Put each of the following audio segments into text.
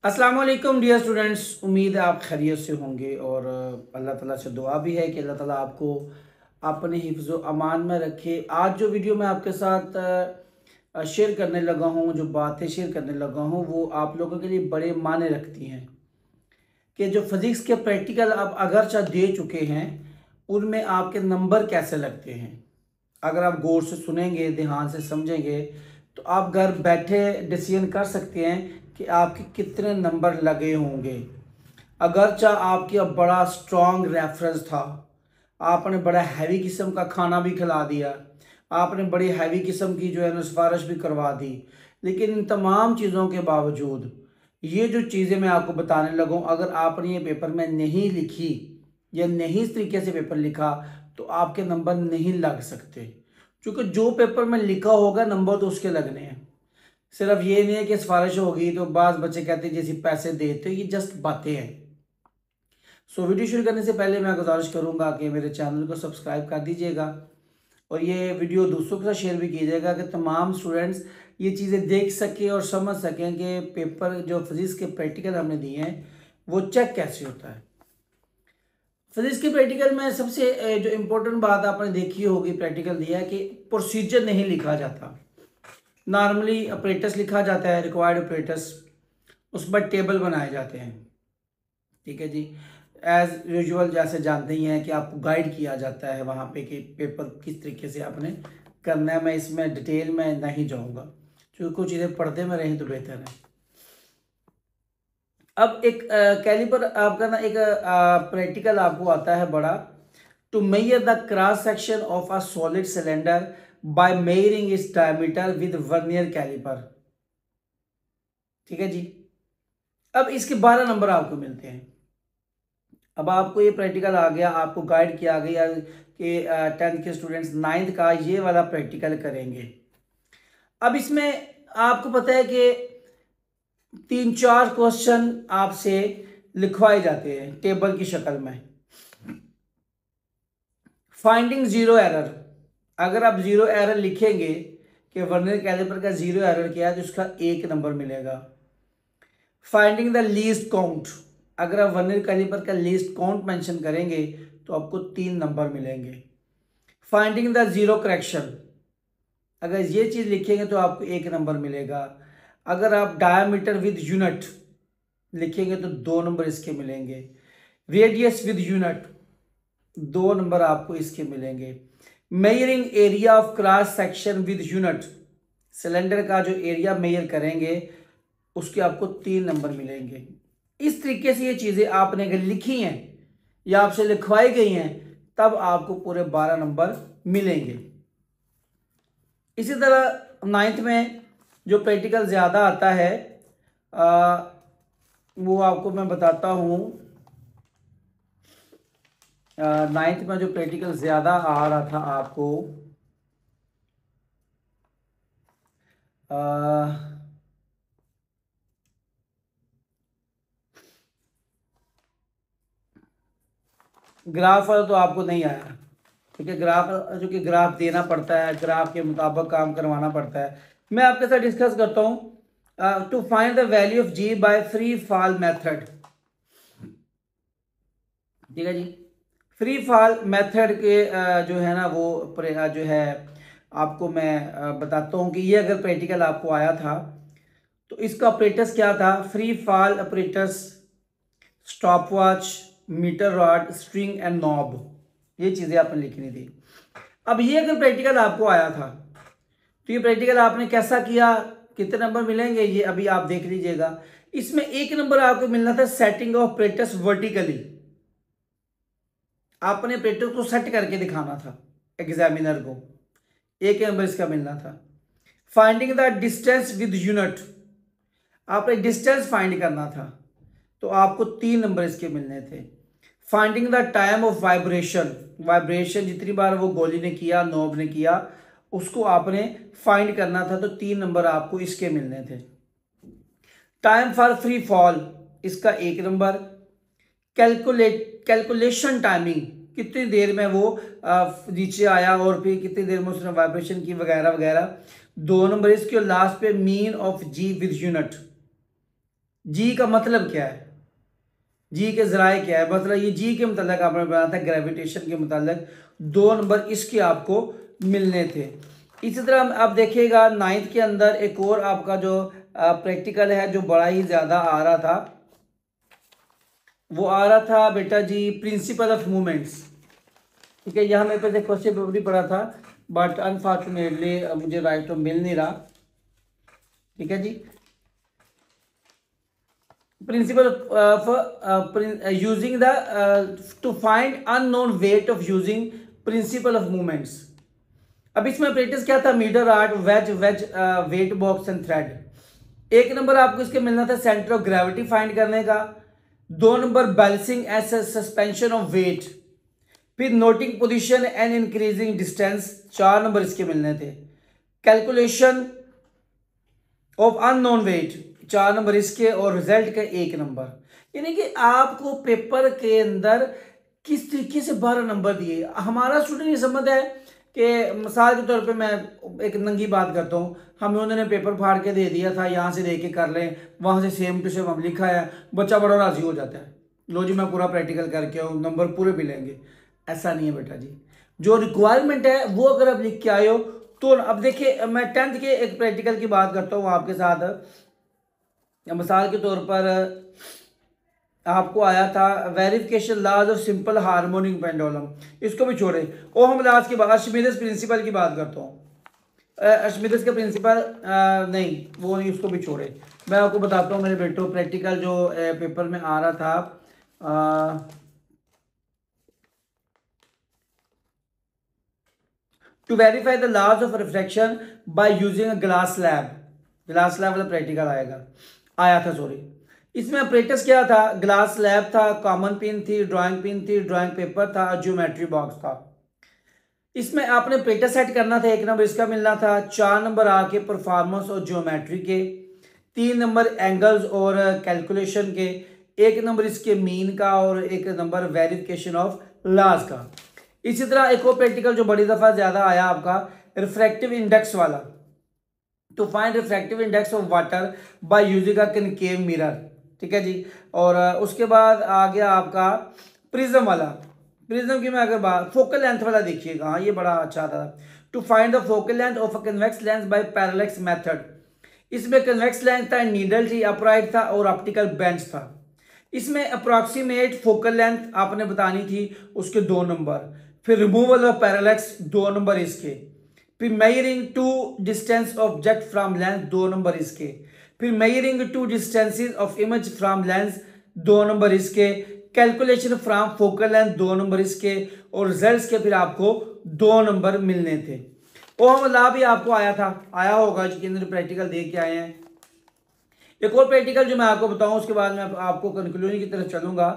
अस्सलाम वालेकुम dear students, उम्मीद है आप खैरियत से होंगे और अल्लाह ताला से दुआ भी है कि अल्लाह ताला आपको अपने हिफ्ज़ व अमान में रखे। आज जो वीडियो मैं आपके साथ शेयर करने लगा हूँ, जो बातें शेयर करने लगा हूँ, वो आप लोगों के लिए बड़े मायने रखती हैं कि जो फिज़िक्स के प्रैक्टिकल आप अगरचा दे चुके हैं उनमें आपके नंबर कैसे लगते हैं। अगर आप गौर से सुनेंगे, ध्यान से समझेंगे, तो आप घर बैठे डिसीजन कर सकते हैं कि आपके कितने नंबर लगे होंगे। अगरचा आपके बड़ा स्ट्रॉन्ग रेफरेंस था, आपने बड़ा हैवी किस्म का खाना भी खिला दिया, आपने बड़ी हैवी किस्म की जो है ना सिफारिश भी करवा दी, लेकिन इन तमाम चीज़ों के बावजूद ये जो चीज़ें मैं आपको बताने लगूँ, अगर आपने ये पेपर में नहीं लिखी या नहीं इस तरीके से पेपर लिखा तो आपके नंबर नहीं लग सकते। क्योंकि जो पेपर में लिखा होगा नंबर तो उसके लगने हैं। सिर्फ ये नहीं है कि सिफारिश होगी तो बाज़ बच्चे कहते हैं जैसे पैसे देते, ये जस्ट बातें हैं। सो वीडियो शुरू करने से पहले मैं गुजारिश करूंगा कि मेरे चैनल को सब्सक्राइब कर दीजिएगा और ये वीडियो दूसरों के साथ शेयर भी कीजिएगा कि तमाम स्टूडेंट्स ये चीज़ें देख सकें और समझ सकें कि पेपर जो फिज़िक्स के प्रैक्टिकल हमने दिए हैं वो चेक कैसे होता है। फिजिक्स के प्रैक्टिकल में सबसे जो इम्पोर्टेंट बात आपने देखी होगी, प्रैक्टिकल दिया है कि प्रोसीजर नहीं लिखा जाता। नॉर्मली ऑपरेटर्स लिखा जाता है, रिक्वायर्ड ऑपरेटर्स, उस पर टेबल बनाए जाते हैं। ठीक है जी, एज यूजुअल जैसे जानते ही हैं कि आपको गाइड किया जाता है वहाँ पे कि पेपर किस तरीके से आपने करना है। मैं इसमें डिटेल में नहीं जाऊँगा क्योंकि कुछ चीज़ें पढ़ते में रहें तो बेहतर है। अब एक कैलिपर आपका ना एक प्रैक्टिकल आपको आता है बड़ा, to measure the cross section of a solid cylinder by measuring its diameter with vernier caliper. ठीक है जी, अब इसके 12 नंबर आपको मिलते हैं। अब आपको ये प्रैक्टिकल आ गया, आपको गाइड किया गया कि 10th के स्टूडेंट्स 9th का ये वाला प्रैक्टिकल करेंगे। अब इसमें आपको पता है कि 3-4 क्वेश्चन आपसे लिखवाए जाते हैं टेबल की शक्ल में। फाइंडिंग जीरो एरर, अगर आप जीरो एरर लिखेंगे कि वर्नियर कैलिपर का जीरो एरर किया है तो उसका 1 नंबर मिलेगा। फाइंडिंग द लीस्ट काउंट, अगर आप वर्नियर कैलिपर का लीस्ट काउंट मेंशन करेंगे तो आपको 3 नंबर मिलेंगे। फाइंडिंग द जीरो करेक्शन, अगर ये चीज़ लिखेंगे तो आपको 1 नंबर मिलेगा। अगर आप डायमीटर विद यूनिट लिखेंगे तो 2 नंबर इसके मिलेंगे। रेडियस विद यूनिट 2 नंबर आपको इसके मिलेंगे। Measuring area of cross section with unit, cylinder का जो एरिया मेजर करेंगे उसके आपको 3 नंबर मिलेंगे। इस तरीके से ये चीज़ें आपने अगर लिखी हैं या आपसे लिखवाई गई हैं तब आपको पूरे 12 नंबर मिलेंगे। इसी तरह 9th में जो प्रैक्टिकल ज़्यादा आता है वो आपको मैं बताता हूँ। 9th में जो प्रैक्टिकल ज़्यादा आ रहा था आपको, ग्राफ वाला तो आपको नहीं आया। ठीक है, ग्राफ जो कि ग्राफ देना पड़ता है, ग्राफ के मुताबिक काम करवाना पड़ता है। मैं आपके साथ डिस्कस करता हूँ to find the value of g by free fall method. ठीक है जी, फ्री फॉल मेथड के जो है ना वो जो है आपको मैं बताता हूँ कि ये अगर प्रैक्टिकल आपको आया था तो इसका ऑपरेटर्स क्या था। Free fall operators, stop watch, meter rod, string and knob, ये चीज़ें आपने लिखनी थी। अब ये अगर प्रैक्टिकल आपको आया था तो ये प्रैक्टिकल आपने कैसा किया, कितने नंबर मिलेंगे ये अभी आप देख लीजिएगा। इसमें 1 नंबर आपको मिलना था सेटिंग ऑफ ऑपरेटर्स वर्टिकली, आपने ऑपरेटर को सेट करके दिखाना था एग्जामिनर को, 1 नंबर इसका मिलना था। Finding the distance with unit, आपने डिस्टेंस फाइंड करना था तो आपको 3 नंबर इसके मिलने थे। Finding the time of vibration, vibration जितनी बार वो गोली ने किया, नॉब ने किया, उसको आपने फाइंड करना था तो 3 नंबर आपको इसके मिलने थे। टाइम फॉर फ्री फॉल, इसका 1 नंबर। कैलकुलेशन टाइमिंग, कितनी देर में वो नीचे आया और फिर कितनी देर में उसने वाइब्रेशन की वगैरह वगैरह, 2 नंबर इसके। और लास्ट पे mean of g with unit, g का मतलब क्या है, जी के ज़राए क्या है, मतलब ये जी के मतलब आपने बनाया था ग्रेविटेशन के मतलब 2 नंबर इसके आपको मिलने थे। इसी तरह आप देखिएगा 9th के अंदर एक और आपका जो प्रैक्टिकल है जो बड़ा ही ज़्यादा आ रहा था, वो आ रहा था बेटा जी प्रिंसिपल ऑफ मूवमेंट्स। ठीक है, यहाँ मेरे पास एक क्वेश्चन पेपर भी पड़ा था, बट अनफॉर्चुनेटली मुझे राइट तो मिल नहीं रहा। ठीक है जी, principle of using the to find unknown weight of using principle of movements. अब इसमें प्रैक्टिस क्या था, meter rod weights weight box and thread. एक नंबर आपको इसके मिलना था सेंटर ऑफ ग्रेविटी फाइंड करने का, 2 number balancing edge suspension of weight, फिर noting position and increasing distance, 4 number इसके मिलने थे, calculation of unknown weight, 4 number इसके, और रिजल्ट का 1 नंबर। यानी कि आपको पेपर के अंदर किस तरीके से 12 नंबर दिए। हमारा स्टूडेंट ये समझता है कि मिसाल के तौर पे मैं एक नंगी बात करता हूँ, हमें उन्होंने पेपर फाड़ के दे दिया था, यहाँ से दे के कर लें, वहाँ से सेम टू सेम हम लिखा है, बच्चा बड़ा राजी हो जाता है, लो जी मैं पूरा प्रैक्टिकल करके आऊँ, नंबर पूरे मिलेंगे। ऐसा नहीं है बेटा जी, जो रिक्वायरमेंट है वो अगर आप लिख के आए हो तो। अब देखिए मैं 10th के एक प्रैक्टिकल की बात करता हूँ आपके साथ। मिसाल के तौर पर आपको आया था verification laws of simple harmonic pendulum, इसको भी छोड़े। और हम लास्ट की बात अर्शिमिदस प्रिंसिपल की बात करता हूँ, अर्शिमिदस का प्रिंसिपल नहीं वो नहीं, उसको भी छोड़े। मैं आपको बताता हूँ मेरे बेटो प्रैक्टिकल जो पेपर में आ रहा था, to verify the laws of reflection by using a glass slab, glass slab वाला प्रैक्टिकल आया था सॉरी। इसमें अप्रेटस क्या था, ग्लास लैब था, कॉमन पिन थी, ड्राइंग पिन थी, ड्राइंग पेपर था, ज्योमेट्री बॉक्स था। इसमें आपने पेटर सेट करना था, 1 नंबर इसका मिलना था, 4 नंबर आके परफॉर्मेंस और ज्योमेट्री के, 3 नंबर एंगल्स और कैलकुलेशन के, 1 नंबर इसके मीन का, और 1 नंबर वेरिफिकेशन ऑफ लॉज का। इसी तरह एक और प्रैक्टिकल जो बड़ी दफा ज्यादा आया आपका रिफ्रैक्टिव इंडेक्स वाला, to find refractive index of water by using a concave mirror. ठीक है जी, और उसके बाद आ गया आपका प्रिज्म वाला। प्रिज्म की मैं अगर बात फोकल लेंथ वाला देखिएगा, हाँ ये बड़ा अच्छा था, to find the focal length of a convex lens by parallax method. इसमें कन्वेक्स लेंथ था, नीडल थी, अपराइट था और ऑप्टिकल बेंच था। इसमें अप्रॉक्सीमेट फोकल लेंथ आपने बतानी थी, उसके 2 नंबर, फिर रिमूवल ऑफ पैरेलक्स 2 नंबर इसके, फिर measuring to distance object from lens 2 number इसके, फिर measuring to distances of image from lens 2 number इसके, calculation from focal length 2 number इसके, और रिजल्ट्स के फिर आपको 2 नंबर मिलने थे। और ला भी आपको आया होगा जिसके अंदर प्रैक्टिकल दे के आए हैं। एक और प्रैक्टिकल जो मैं आपको बताऊं उसके बाद मैं आपको कंक्लूजन की तरफ चलूंगा।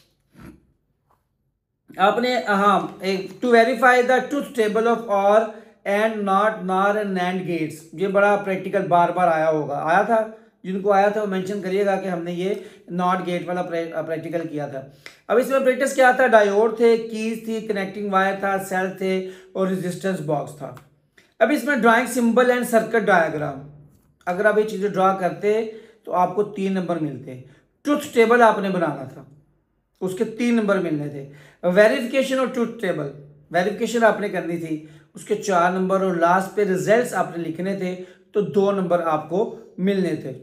आपने हाँ एक to verify the truth table of OR AND NOT NOR and NAND gates, ये बड़ा प्रैक्टिकल बार बार आया था, जिनको आया था वो मेंशन करिएगा कि हमने ये नॉट गेट वाला प्रैक्टिकल किया था। अब इसमें प्रैक्टिस क्या था, डायोड थे, कीज थी, कनेक्टिंग वायर था, सेल थे और रेजिस्टेंस बॉक्स था। अब इसमें drawing symbol and circuit diagram, अगर आप ये चीजें ड्रॉ करते तो आपको 3 नंबर मिलते। ट्रूथ टेबल आपने बनाना था, उसके 3 नंबर मिलने थे। वेरिफिकेशन और ट्रूथ टेबल, वेरिफिकेशन आपने करनी थी, उसके 4 नंबर, और लास्ट पे रिजल्ट्स आपने लिखने थे तो 2 नंबर आपको मिलने थे।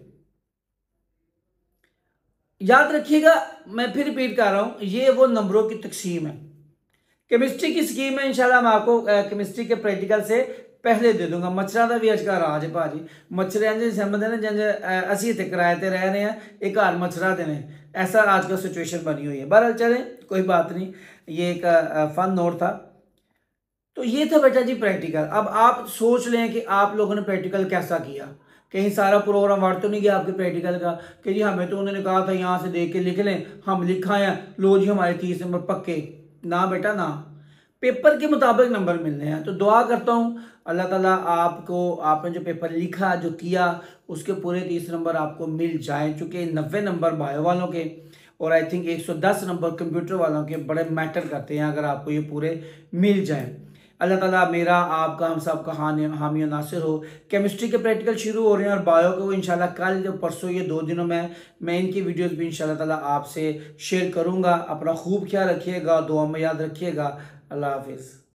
याद रखिएगा, मैं फिर रिपीट कर रहा हूं, ये वो नंबरों की तकसीम है। केमिस्ट्री की स्कीम है, इंशाल्लाह मैं आपको केमिस्ट्री के प्रैक्टिकल से पहले दे दूंगा। मच्छर का भी अजकल राज है भाजी, मच्छर इंज समझते हैं जिंज असी इतने किराए पर रह रहे हैं, एक घर मच्छर देने, ऐसा आजकल सिचुएशन बनी हुई है। बहरहाल चलें कोई बात नहीं, ये एक फन नोट था। तो ये था बेटा जी प्रैक्टिकल। अब आप सोच लें कि आप लोगों ने प्रैक्टिकल कैसा किया, कहीं सारा प्रोग्राम वर्ड तो नहीं गया आपके प्रैक्टिकल का कि जी हमें तो उन्होंने कहा था यहाँ से देख के लिख लें, हम लिखा है, लो जी हमारे 30 नंबर पक्के। ना बेटा ना, पेपर के मुताबिक नंबर मिलने हैं। तो दुआ करता हूँ अल्लाह ताला आपको, आपने जो पेपर लिखा जो किया उसके पूरे 30 नंबर आपको मिल जाएं, चूँकि 90 नंबर बायो वालों के और आई थिंक 110 नंबर कंप्यूटर वालों के बड़े मैटर करते हैं अगर आपको ये पूरे मिल जाएं। अल्लाह ताला मेरा आपका हम सब का हामी और नासिर हो। केमिस्ट्री के प्रैक्टिकल शुरू हो रहे हैं और बायो के वो इंशाल्लाह कल जो परसों ये 2 दिनों में मैं इनकी वीडियोस भी इंशाल्लाह ताला आपसे शेयर करूँगा। अपना खूब ख्याल रखिएगा, दुआ में याद रखिएगा। अल्लाह हाफिज़।